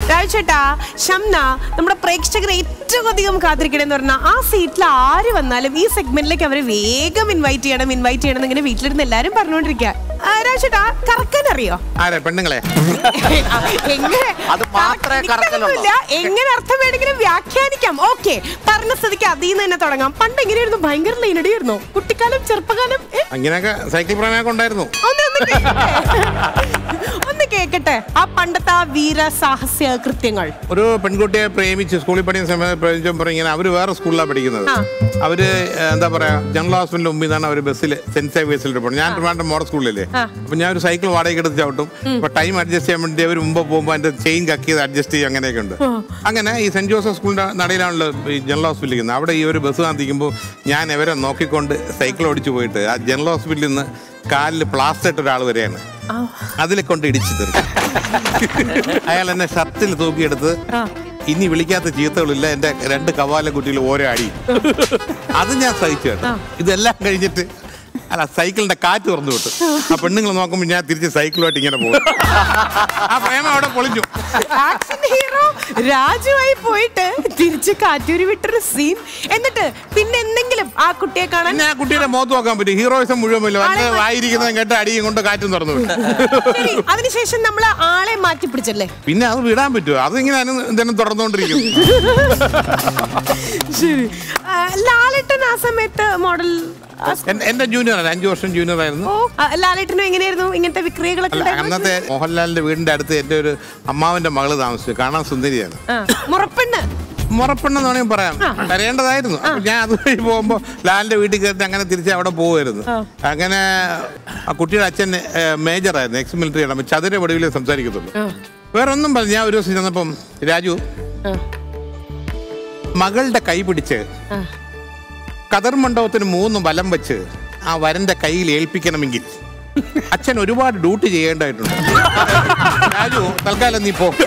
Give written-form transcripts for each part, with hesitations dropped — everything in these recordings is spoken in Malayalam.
രാജേട്ടാ, ഷംന, നമ്മുടെ പ്രേക്ഷകരെ ഏറ്റവും അധികം കാത്തിരിക്കണമെന്ന് പറഞ്ഞാൽ ആ സീറ്റിൽ ആര് വന്നാലും ഈ സെഗ്മെന്റിലേക്ക് അവരെ വേഗം ഇൻവൈറ്റ് ചെയ്യണം ഇങ്ങനെ വീട്ടിലിരുന്ന് എല്ലാരും പറഞ്ഞുകൊണ്ടിരിക്കുക. രാജേട്ടാ, കറക്കാൻ അറിയോ? പെണ്ണുങ്ങളെ എങ്ങനെ അർത്ഥം വേണമെങ്കിലും വ്യാഖ്യാനിക്കാം. ഓക്കെ, പറഞ്ഞ സ്ഥിതിക്ക് അതിൽ നിന്ന് തന്നെ തുടങ്ങാം. പണ്ട് എങ്ങനെയായിരുന്നു? ഭയങ്കര ലൈനടിയായിരുന്നു കുട്ടിക്കാലം, ചെറുപ്പകാലം. അങ്ങനെയൊക്കെ സൈക്കിൾ പ്രണയമൊക്കെ ഉണ്ടായിരുന്നു. ഒന്ന് കേക്കട്ടെ ആ പണ്ടത്തെ ആ വീര സാഹസ്യ കൃത്യങ്ങൾ. ഒരു പെൺകുട്ടിയെ പ്രേമിച്ച് സ്കൂളിൽ പഠിക്കുന്ന സമയത്ത് ഇങ്ങനെ അവര് വേറെ സ്കൂളിലാണ് പഠിക്കുന്നത്. അവര് എന്താ പറയാ, ജനറൽ ഹോസ്പിറ്റലിന് മുമ്പിൽ നിന്നാണ് അവര് ബസ്സിൽ സെന്റ് സേവിയേഴ്സിൽ പോകുന്നത്. ഞാൻ ട്രിവാൻഡ്രം മോഡൽ സ്കൂളിലല്ലേ, അപ്പൊ ഞാൻ ഒരു സൈക്കിൾ വാടകയ്ക്ക് എടുത്ത് ചവിട്ടും. അപ്പൊ ടൈം അഡ്ജസ്റ്റ് ചെയ്യാൻ വേണ്ടി അവർ മുമ്പ് പോകുമ്പോൾ അതിന്റെ ചെയിൻ കക്കിയത് അഡ്ജസ്റ്റ് ചെയ്യും, അങ്ങനെയൊക്കെ ഉണ്ട്. അങ്ങനെ ഈ സെന്റ് ജോസഫ് സ്കൂളിന്റെ നടയിലാണല്ലോ ഈ ജനറൽ ഹോസ്പിറ്റലിൽ ഇരിക്കുന്നത്. അവിടെ ഈ ഒരു ബസ് കാത്തിക്കുമ്പോൾ ഞാൻ ഇവരെ നോക്കിക്കൊണ്ട് സൈക്കിൾ ഓടിച്ചു പോയിട്ട് ആ ജനറൽ ഹോസ്പിറ്റലിൽ നിന്ന് കാലിൽ പ്ലാസ്റ്റർ ഇട്ട ഒരാൾ വരെയാണ് അതിലെ കൊണ്ട് ഇടിച്ചു തീർക്കും. അയാൾ എന്നെ ഷർട്ടിൽ തൂക്കിയെടുത്ത് ഇനി വിളിക്കാത്ത ചീത്തകളില്ല, എന്റെ 2 കവാല കുട്ടികൾ ഓരോ അടി. അത് ഞാൻ സഹിച്ചു കേട്ടോ. ഇതെല്ലാം കഴിഞ്ഞിട്ട് സൈക്കിളിന്റെ കാറ്റ് തുറന്നു വിട്ടു. ആ പെണ്ണുങ്ങൾ നോക്കുമ്പോൾ ഞാൻ തിരിച്ച് സൈക്കിളുമായിട്ട് ഇങ്ങനെ പോകും. ആ പ്രേമം അവിടെ പൊളിഞ്ഞു. ഹീറോ രാജുവായി പോയിട്ട് തിരിച്ച് കാറ്റൂരി വിട്ടൊരു സീൻ. എന്നിട്ട് പിന്നെ എന്തെങ്കിലും ആ കുട്ടിയെ കാണാൻ ആ കുട്ടിയുടെ മുഖത്ത് നോക്കാൻ പറ്റും. ഹീറോയിസം മുഴുവൻ ആയിരിക്കുന്നതും കേട്ട് അടിയും കൊണ്ട് കാറ്റും തുറന്നു വിട്ടു. അതിനുശേഷം നമ്മൾ ആളെ മാറ്റി പിടിച്ചല്ലേ. പിന്നെ അത് വിടാൻ പറ്റുമോ? അതിങ്ങനെ എന്തെങ്കിലും തുറന്നുകൊണ്ടിരിക്കും. ശരി, ലാലേട്ടൻ ആ സമയത്ത് മോഡൽ എന്റെ ജൂനിയറാണ്, 5 വർഷം ജൂനിയർ ആയിരുന്നു. ലാലേട്ടനും എങ്ങനെയായിരുന്നു ഇങ്ങനത്തെ വിക്രിയകളൊക്കെ? അന്നത്തെ മോഹൻലാലിന്റെ വീടിന്റെ അടുത്ത് എന്റെ ഒരു അമ്മാവന്റെ മകള് താമസിച്ചു. കാണാൻ സുന്ദരിയാണ്. മുറപ്പെണ്ണെന്ന് വേണമെങ്കിൽ പറയാം. കരയേണ്ടതായിരുന്നു. ഞാൻ അതുവഴി പോകുമ്പോ ലാലിന്റെ വീട്ടിൽ കയറി അങ്ങനെ തിരിച്ച് അവിടെ പോകുമായിരുന്നു. അങ്ങനെ ആ കുട്ടിയുടെ അച്ഛൻ മേജറായിരുന്നു, എക്സ് മിലിറ്ററി ആണ്. ചതുര വടിവിലേ സംസാരിക്കത്തുള്ളൂ, വേറെ ഒന്നും പറഞ്ഞു. ഞാൻ ഒരു ദിവസം ചെന്നപ്പം രാജു മകളുടെ കൈ പിടിച്ച് കതർ മണ്ഡപത്തിന് 3 വലം വെച്ച് ആ വരന്റെ കയ്യിൽ ഏൽപ്പിക്കണമെങ്കിൽ അച്ഛൻ ഒരുപാട് ഡ്യൂട്ടി ചെയ്യേണ്ടതായിട്ടുണ്ട്. രാജു തൽക്കാലം നീ പോ.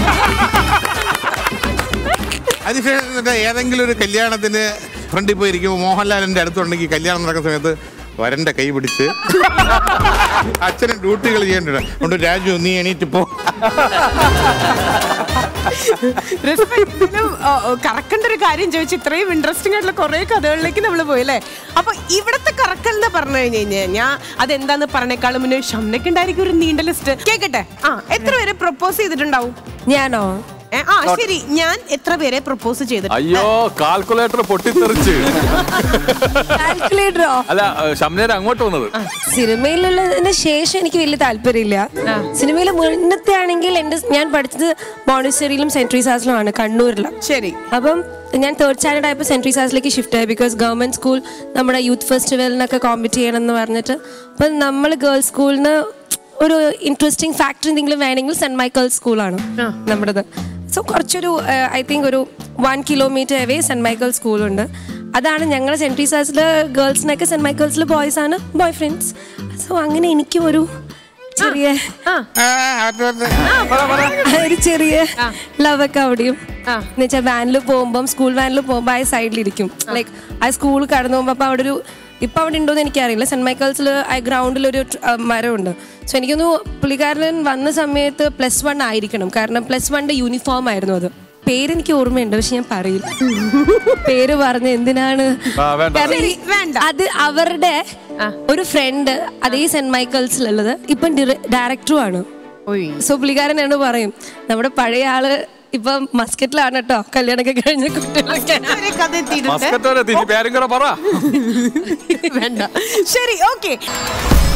അതിനുശേഷം ഏതെങ്കിലും ഒരു കല്യാണത്തിന് ഫ്രണ്ടിൽ പോയിരിക്കുമ്പോൾ മോഹൻലാലിന്റെ അടുത്തുണ്ടെങ്കിൽ കല്യാണം നടക്കുന്ന സമയത്ത് വരന്റെ കൈ പിടിച്ച് അച്ഛന് ഡ്യൂട്ടികൾ ചെയ്യേണ്ടത് കൊണ്ട് രാജു നീ എണീറ്റ് പോ. കറക്കേണ്ട ഒരു കാര്യം ചോദിച്ചു. ഇത്രയും ഇൻട്രസ്റ്റിംഗ് ആയിട്ടുള്ള കുറെ കഥകളിലേക്ക് നമ്മൾ പോയല്ലേ. അപ്പൊ ഇവിടത്തെ കറക്കൽ എന്ന് പറഞ്ഞു കഴിഞ്ഞാൽ ഞാൻ അതെന്താന്ന് പറഞ്ഞേക്കാളും മുന്നേ ഷംനയ്ക്ക് ഉണ്ടായിരിക്കും ഒരു നീണ്ട ലിസ്റ്റ്. കേക്കട്ടെ, എത്ര പേര് പ്രൊപ്പോസ് ചെയ്തിട്ടുണ്ടാവും? ഞാനോ? ശരി, ഞാൻ എത്ര പേരെ പ്രൊപ്പോസ് ചെയ്തിട്ടുണ്ട്? അയ്യോ, കാൽക്കുലേറ്റർ പൊട്ടിത്തെറിച്ച്. കാൽക്കുലേറ്ററോ? അല്ല, ഷംനേര അങ്ങോട്ട് വന്നത്. സിനിമയിലുള്ളതിന് ശേഷം എനിക്ക് വലിയ താല്പര്യമില്ല. സിനിമയിൽ മുന്നത്തെ ആണെങ്കിൽ ഞാൻ പഠിച്ചത് മോണ്ടിസറിയിലും സെന്റ് ട്രീസാസിലുമാണ്, കണ്ണൂരിലും. ശരി. അപ്പം ഞാൻ 3rd സ്റ്റാൻഡേർഡ് ആയപ്പോൾ സെന്റ് ട്രീസാസിലേക്ക് ഷിഫ്റ്റ് ആയി. ബിക്കോസ് ഗവൺമെന്റ് സ്കൂൾ നമ്മുടെ യൂത്ത് ഫെസ്റ്റിവലിനൊക്കെ കോമ്പറ്റ് ചെയ്യണം എന്ന് പറഞ്ഞിട്ട്, അപ്പം നമ്മൾ ഗേൾസ് സ്കൂളിൽ നിന്ന് ഒരു ഇൻട്രസ്റ്റിംഗ് ഫാക്ടർ എന്തെങ്കിലും വേണമെങ്കിൽ സെന്റ് മൈക്കിൾസ് സ്കൂളാണ് നമ്മുടേത്. സോ കുറച്ചൊരു ഐ തിങ്ക് ഒരു 1 കിലോമീറ്റർ അവേ സെന്റ് മൈക്കിൾസ് സ്കൂളുണ്ട്. അതാണ് ഞങ്ങൾ സെന്റ് ട്രീസാസിൽ ഗേൾസിനൊക്കെ സെന്റ് മൈക്കിൾസിൽ ബോയ്സ് ആണ് ബോയ് ഫ്രണ്ട്സ്. സോ അങ്ങനെ എനിക്കും ഒരു ചെറിയ ലവ് ഒക്കെ അവിടെയും. എന്നുവെച്ചാൽ വാനിൽ പോകുമ്പം, സ്കൂൾ വാനിൽ പോകുമ്പോൾ ആ സൈഡിലിരിക്കും. ലൈക്ക് ആ സ്കൂൾ കടന്നു പോകുമ്പോൾ അപ്പോൾ അവിടെ ഒരു, ഇപ്പം അവിടെ ഉണ്ടോയെന്ന് എനിക്കറിയില്ല, സെന്റ് മൈക്കിൾസിൽ ആ ഗ്രൗണ്ടിലൊരു മരമുണ്ട്. സോ എനിക്കൊന്ന് പുള്ളിക്കാരൻ വന്ന സമയത്ത് +1 ആയിരിക്കണം, കാരണം +1ന്റെ യൂണിഫോം ആയിരുന്നു അത്. പേരെനിക്ക് ഓർമ്മയുണ്ട്, പക്ഷെ ഞാൻ പറയില്ല. പേര് പറഞ്ഞ എന്തിനാണ്? അത് അവരുടെ ഒരു ഫ്രണ്ട് അതേ സെന്റ് മൈക്കിൾസിലുള്ളത് ഇപ്പം ഡയറക്ടറുമാണ്. സോ പുള്ളിക്കാരൻ എന്നോട് പറയും, നമ്മുടെ പഴയ ആള് ഇപ്പം മസ്കറ്റിലാണ് കേട്ടോ, കല്യാണമൊക്കെ കഴിഞ്ഞ കുട്ടികളൊക്കെ. ശരി, ഓക്കെ.